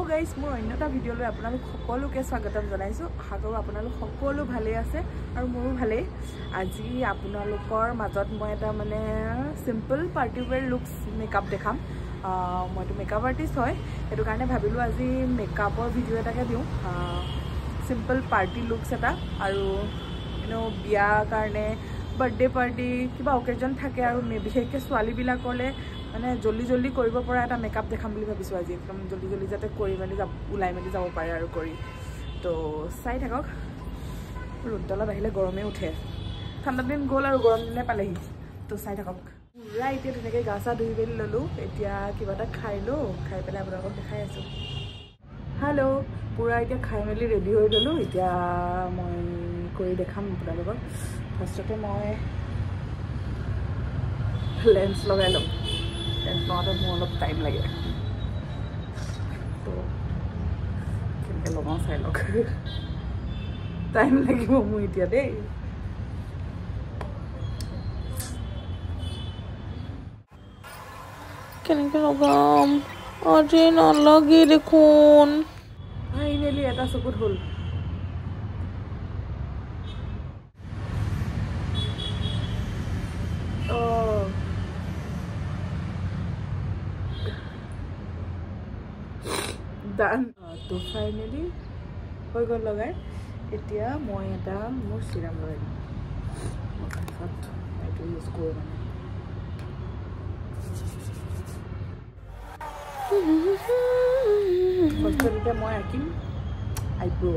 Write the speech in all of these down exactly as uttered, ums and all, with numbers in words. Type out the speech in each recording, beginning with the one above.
guys মোৰ অন্য এটা ভিডিঅ'লৈ আপোনালোক সকলোকে স্বাগতম জনাইছোঁ আশা কৰোঁ আপোনালোক সকলো ভালেই আছে আৰু মোৰো ভালেই আজি আপোনালোকৰ মাজত মই এটা মানে simple party wear looks makeup দেখাম মইতো মেকআপ আৰ্টিষ্ট হয় সেইটো কাৰণে ভাবিলোঁ আজি মেকআপৰ ভিডিঅ' এটাকে দিওঁ চিম্পল পাৰ্টি লুকছ এটা আৰু ইউনো বিয়াৰ কাৰণে বাৰ্থডে পাৰ্টি কিবা অকেজন থাকে আৰু বিশেষকৈ ছোৱালীবিলাকলৈ মানে জলদি জলদি কৰিব পৰা এটা মেকআপ দেখাম বুলি ভাবিছোঁ আজি একদম জলদি জলদি যাতে কৰি মেলি যাব ওলাই মেলি যাব পাৰে আৰু কৰি তো চাই থাকক ৰ'দটো অলপ আহিলে গৰমে উঠে ঠাণ্ডা দিন গ'ল আৰু গৰম দিনে পালেহি তো চাই থাকক পুৰা এতিয়া ধুনীয়াকৈ গা চা ধুই মেলি ল'লোঁ এতিয়া কিবা এটা খাই লওঁ খাই পেলাই আপোনালোকক দেখাই আছোঁ হেল্ল' পুৰা এতিয়া খাই মেলি ৰেডি হৈ গ'লোঁ এতিয়া মই কৰি দেখাম আপোনালোকক ফাৰ্ষ্টতে মই লেন্স লগাই ল'ম লেন্স লগাওঁতে মোৰ অলপ টাইম লাগে তো কেনেকৈ লগাওঁ চাই লওক টাইম লাগিব মোৰ এতিয়া দেই কেনেকৈ লগাম আজি নলগে দেখোন ফাইনেলি এটা চকুত হ'ল ডান তো ফাইনেলি হৈ গ'ল লগাই এতিয়া মই এটা মোৰ চিৰাম লগাই দিম তাৰপিছত এইটো ইউজ কৰোঁ মানে ফাৰ্ষ্টত এতিয়া মই আঁকিম আইব্ৰ'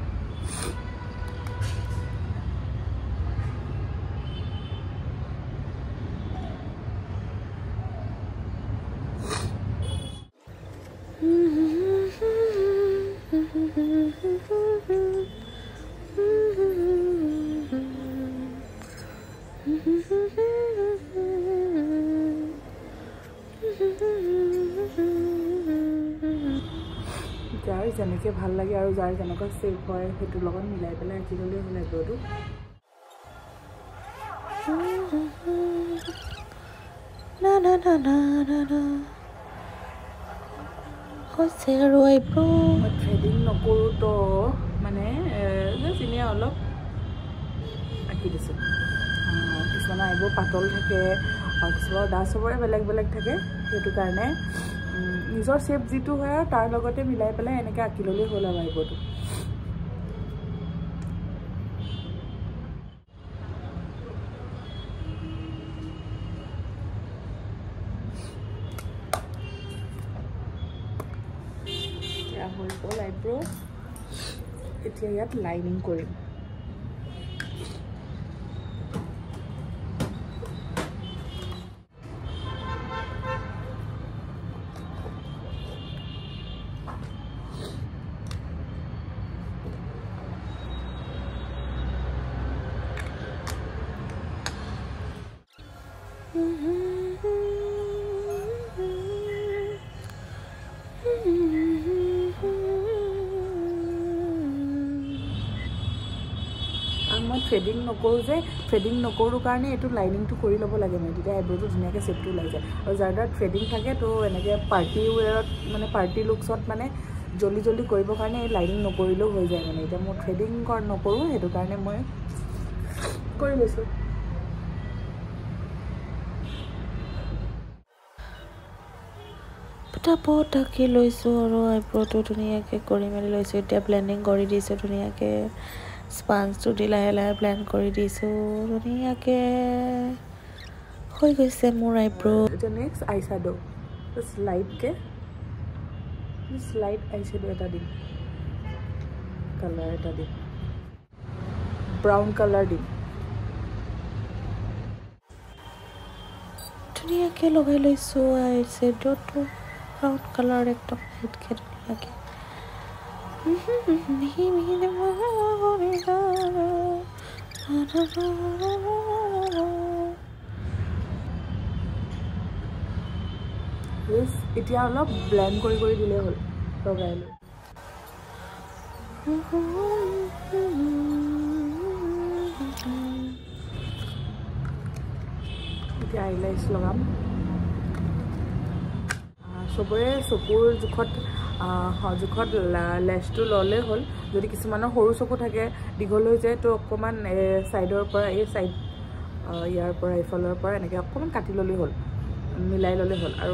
যাৰ যেনেকৈ ভাল লাগে আৰু যাৰ যেনেকুৱা ছেভ হয় সেইটোৰ লগত মিলাই পেলাই আঁকি ল'লেই হ'ল আইব্ৰ'টো না না না না না না হৈছে আৰু আইব্ৰ' মই থ্ৰেডিং নকৰোঁ তো মানে জাষ্ট এনেই অলপ আঁকি দিছোঁ কিছুমানৰ আইব্ৰ' পাতল থাকে আৰু কিছুমানৰ ডাঠ চবৰে বেলেগ বেলেগ থাকে সেইটো কাৰণে নিজৰ শ্বেপ যিটো হয় আৰু তাৰ লগতে মিলাই পেলাই এনেকৈ আঁকি ল'লেই হ'ল আৰু আইব্ৰ'টো এতিয়া হৈ গ'ল আইব্ৰ' এতিয়া ইয়াত লাইনিং কৰিম মই থ্ৰেডিং নকৰোঁ যে থ্ৰেডিং নকৰোঁ কাৰণে এইটো লাইনিংটো কৰি ল'ব লাগে মানে তেতিয়া আইব্ৰ'টো ধুনীয়াকৈ শ্বেপটো ওলাই যায় আৰু যাৰ দ্বাৰা থ্ৰেডিং থাকে তো এনেকৈ পাৰ্টি ৱেৰত মানে পাৰ্টি লুকছত মানে জল্দি জল্দি কৰিবৰ কাৰণে এই লাইনিং নকৰিলেও হৈ যায় মানে এতিয়া মই থ্ৰেডিং নকৰোঁ সেইটো কাৰণে মই কৰি লৈছোঁ পটাপট আঁকি লৈছোঁ আৰু আইব্ৰ'টো ধুনীয়াকৈ কৰি মেলি লৈছোঁ এতিয়া ব্লেণ্ডিং কৰি দিছোঁ ধুনীয়াকৈ স্পঞ্জটো দি লাহে লাহে ব্লেণ্ড কৰি দিছোঁ ধুনীয়াকৈ হৈ গৈছে মোৰ আইব্ৰ' এতিয়া নেক্সট আই শ্বেড' জাষ্ট লাইটকৈ জাষ্ট লাইট আই শ্বেড' এটা দিম কালাৰ এটা দিম ব্ৰাউন কালাৰ দিম ধুনীয়াকৈ লগাই লৈছোঁ আই শ্বেড'টো ব্ৰাউন কালাৰ একদম লাইটকৈ ধুনীয়াকৈ এতিয়া অলপ ব্লেণ্ড কৰি কৰি দিলেই হ'ল লগাই লৈ এতিয়া আইলাইছ লগাম চবৰে চকুৰ জোখত জোখত লেছটো ল'লে হ'ল যদি কিছুমানৰ সৰু চকু থাকে দীঘল হৈ যায় তো অকণমান ছাইডৰ পৰা এই ছাইড ইয়াৰ পৰা এইফালৰ পৰা এনেকৈ অকণমান কাটি ল'লেই হ'ল মিলাই ল'লে হ'ল আৰু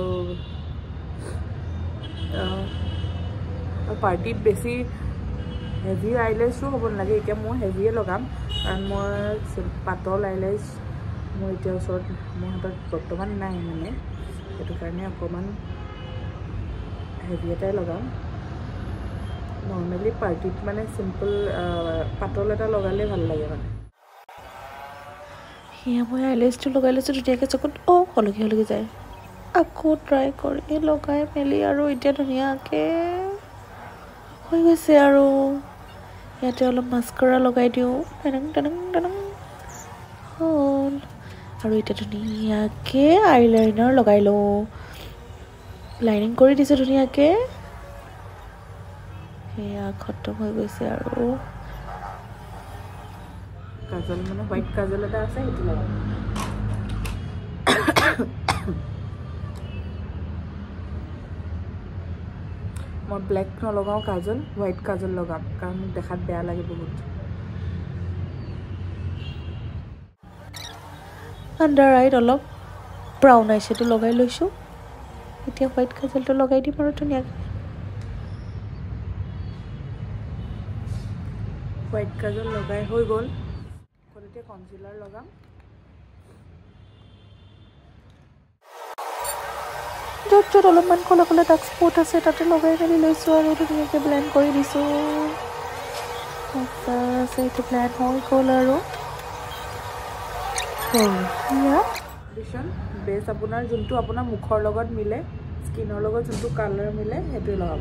পাৰ্টিত বেছি হেভি আইলেছো হ'ব নালাগে এতিয়া মই হেভিয়ে লগাম কাৰণ মই পাতল আইলেছ মোৰ এতিয়া ওচৰত মোৰ হাতত বৰ্তমান নাই মানে সেইটো কাৰণে অকণমান হেভি এটাই লগাম নৰ্মেলি পাৰ্টিত মানে চিম্পল পাতল এটা লগালে ভাল লাগে মানে সেয়া মই আইলেছটো লগাই লৈছোঁ ধুনীয়াকৈ চকুত অঁ হলকি হলকি যায় আকৌ ট্ৰাই কৰি লগাই মেলি আৰু এতিয়া ধুনীয়াকৈ হৈ গৈছে আৰু ইয়াতে অলপ মাস্কাৰা লগাই দিওঁ টেনং টেনং টেনং হ'ল আৰু এতিয়া ধুনীয়াকৈ আইলাইনাৰ লগাই লওঁ লাইনিং কৰি দিছোঁ ধুনীয়াকৈ সেয়া খতম হৈ গৈছে আৰু কাজল মানে হোৱাইট কাজল এটা আছে সেইটো লগাম মই ব্লেক নলগাওঁ কাজল হোৱাইট কাজল লগাম কাৰণ মোক দেখাত বেয়া লাগে বহুত আণ্ডাৰ আইত অলপ ব্ৰাউন আইছেটো লগাই লৈছোঁ এতিয়া হোৱাইট কাজলটো লগাই দিম আৰু ধুনীয়াকৈ হোৱাইট কাজল লগাই হৈ গ'ল এতিয়া কনচিলাৰ লগাম য'ত য'ত অলপমান ক'লা ক'লা ডাৰ্ক স্পট আছে তাতে লগাই মেলি লৈছোঁ আৰু ধুনীয়াকৈ ব্লেণ্ড কৰি দিছোঁ আছে এইটো ব্লেণ্ড হৈ গ'ল আৰু ফাউণ্ডেশ্যন বেছ আপোনাৰ যোনটো আপোনাৰ মুখৰ লগত মিলে স্কিনৰ লগত যোনটো কালাৰ মিলে সেইটোৱে লগাব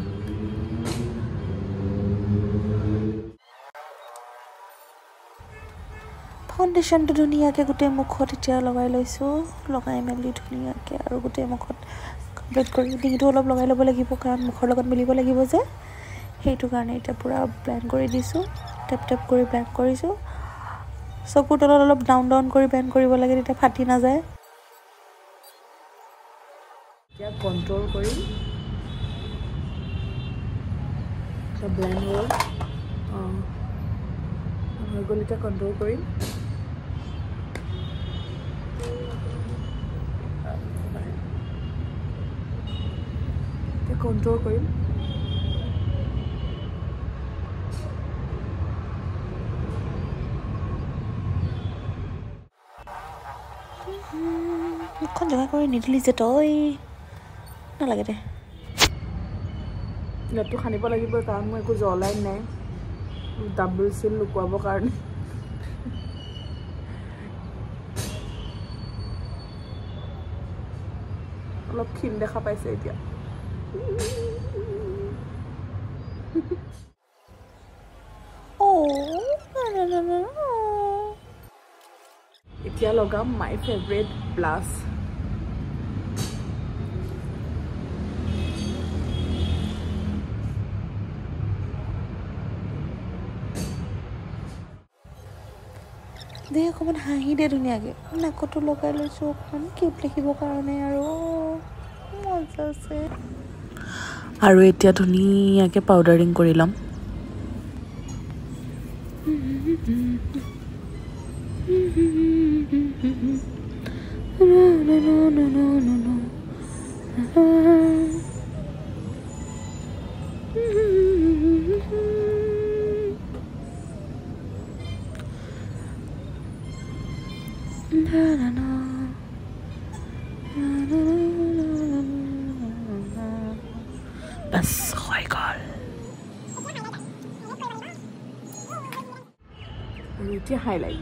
ফাউণ্ডেশ্যনটো ধুনীয়াকৈ গোটেই মুখত এতিয়া লগাই লৈছোঁ লগাই মেলি ধুনীয়াকৈ আৰু গোটেই মুখত কমপ্লিট কৰি ডিঙিটো অলপ লগাই ল'ব লাগিব কাৰণ মুখৰ লগত মিলিব লাগিব যে সেইটো কাৰণে এতিয়া পূৰা ব্লেণ্ড কৰি দিছোঁ টেপ টেপ কৰি ব্লেণ্ড কৰিছোঁ চকুৰ তলত অলপ ডাউন ডাউন কৰি ব্লেণ্ড কৰিব লাগে তেতিয়া ফাটি নাযায় এতিয়া কণ্ট্ৰল কৰি ব্লেণ্ড হ'ল অঁ হৈ গ'ল এতিয়া কণ্ট্ৰল কৰিম কণ্ট্ৰল কৰিম মুখখন জগা কৰি নিদিলি যে তই নালাগে দে ইয়াতো সানিব লাগিব কাৰণ মোৰ একো জ্বলাই নাই ডাবল চিল লুকুৱাবৰ কাৰণে অলপ ক্ষীণ দেখা পাইছে এতিয়া এতিয়া লগাম মাই ফেভৰেট ব্লাছ দে অকণমান হাঁহি দে ধুনীয়াকৈ নাকতো লগাই লৈছোঁ অকণমান কিউট লিখিবৰ কাৰণে আৰু মজা আছে আৰু এতিয়া ধুনীয়াকৈ পাউডাৰিং কৰি ল'ম বাছ হৈ গ'ল আৰু এতিয়া হাইলাইট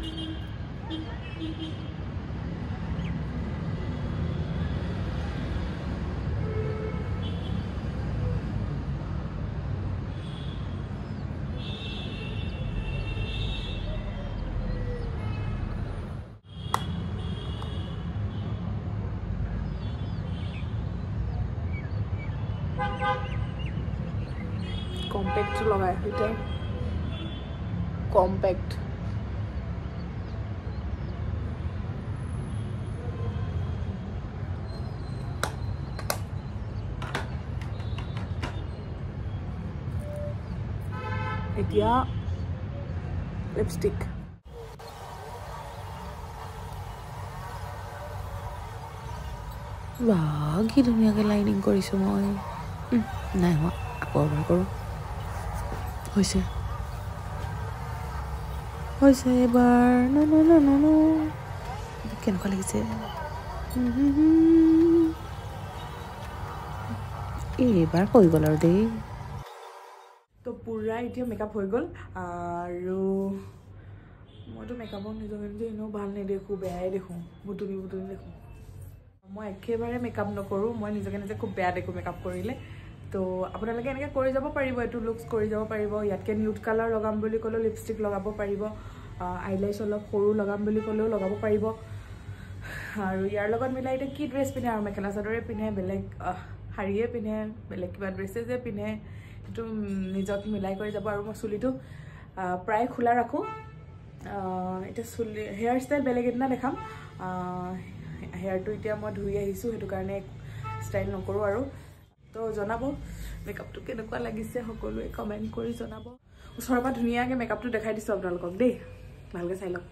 কম্পেক্ট লগাই এতিয়া কম্পেক্ট এতিয়া লিপষ্টিক বাহ কি ধুনীয়াকৈ লাইনিং কৰিছোঁ মই নাই হোৱা আকৌ এবাৰ কৰোঁ হৈছে হৈছে এবাৰ ন ন ন ন ন কেনেকুৱা লাগিছে এইবাৰ হৈ গ'ল আৰু দেই তো পুৰা এতিয়া মেকআপ হৈ গ'ল আৰু মইতো মেকআপক নিজকে নিজে এনেও ভাল নেদেখোঁ বেয়াই দেখোঁ বুটুনি বুটুনি দেখোঁ মই একেবাৰে মেকআপ নকৰোঁ মই নিজকে নিজে খুব বেয়া দেখোঁ মেকআপ কৰিলে তো আপোনালোকে এনেকৈ কৰি যাব পাৰিব এইটো লুকছ কৰি যাব পাৰিব ইয়াতকৈ নিউড কালাৰ লগাম বুলি ক'লেও লিপষ্টিক লগাব পাৰিব আইলাইছ অলপ সৰু লগাম বুলি ক'লেও লগাব পাৰিব আৰু ইয়াৰ লগত মিলাই এতিয়া কি ড্ৰেছ পিন্ধে আৰু মেখেলা চাদৰে পিন্ধে বেলেগ শাৰীয়ে পিন্ধে বেলেগ কিবা ড্ৰেছেছে পিন্ধে সেইটো নিজক মিলাই কৰি যাব আৰু মই চুলিটো প্ৰায় খোলা ৰাখোঁ এতিয়া চুলি হেয়াৰ ষ্টাইল বেলেগ এদিনা দেখাম হেয়াৰটো এতিয়া মই ধুই আহিছোঁ সেইটো কাৰণে ষ্টাইল নকৰোঁ আৰু তো জনাব মেকআপটো কেনেকুৱা লাগিছে সকলোৱে কমেণ্ট কৰি জনাব ওচৰৰ পৰা ধুনীয়াকৈ মেকআপটো দেখাই দিছোঁ আপোনালোকক দেই ভালকৈ চাই লওক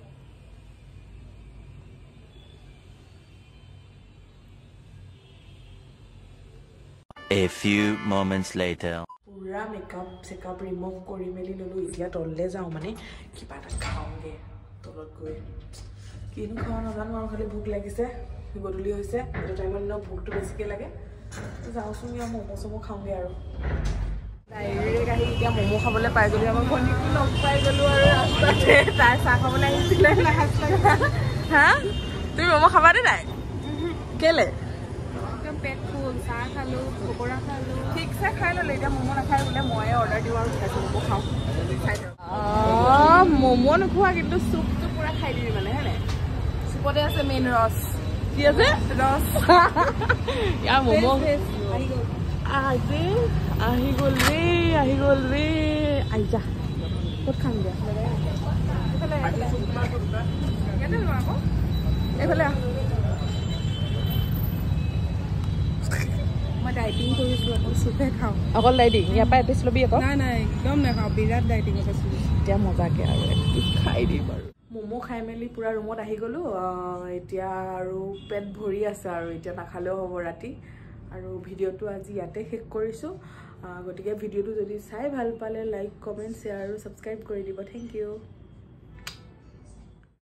A few moments later পুৰা মেকআপ চেকআপ ৰিমুভ কৰি মেলি ল'লোঁ এতিয়া তললৈ যাওঁ মানে কিবা এটা খাওঁগৈ তলত গৈ কিনো খাওঁ নাজানো আৰু খালি ভোক লাগিছে গধূলি হৈছে এইটো টাইমত ন ভোকটো বেছিকৈ লাগে যাওঁচোন ইয়াৰ ম'ম' চম' খাওঁগৈ আৰু ডাইৰেক্ট আহি এতিয়া ম'ম' খাবলৈ পাই গ'লোঁ আমাৰ ভণ্টিকো লগ পাই গ'লোঁ আৰু ৰাস্তাতে তাই চাহ খাবলৈ আহিছিলে হা তুমি ম'ম' খাবানে নাই কেলে পেট ফুল চাহ খালোঁ পকৰা খালোঁ ঠিকছে খাই ল'লে এতিয়া ম'ম' নাখায় বোলে ময়ে অৰ্ডাৰ দিওঁ আৰু খাইছোঁ ম'ম' খাওঁ খাই অঁ ম'ম' নোখোৱা কিন্তু চুপটো পূৰা খাই দিবি মানে হয় নাই চুপতে আছে মেইন ৰস কি আছে ৰস ইয়াৰ ম'ম' আজি আহি গ'ল ৰে আহি গ'ল ৰে আহি যা ক'ত খাম দিয়া এইফালে মই ডাইটিং কৰিছোঁ অকল চুপে খাওঁ অকল ডাইটিং ইয়াৰ পৰা এপিচ ল'বি আকৌ নাই নাই একদম নাখাওঁ বিৰাট ডাইটিঙত আছোঁ এতিয়া মজাকৈ আৰু এপিচ খাই দিম আৰু ম'ম' খাই মেলি পূৰা ৰুমত আহি গ'লোঁ এতিয়া আৰু পেট ভৰি আছে আৰু এতিয়া নাখালেও হ'ব ৰাতি আৰু ভিডিঅ'টো আজি ইয়াতে শেষ কৰিছোঁ গতিকে ভিডিঅ'টো যদি চাই ভাল পালে লাইক কমেণ্ট শ্বেয়াৰ আৰু ছাবস্ক্ৰাইব কৰি দিব থেংক ইউ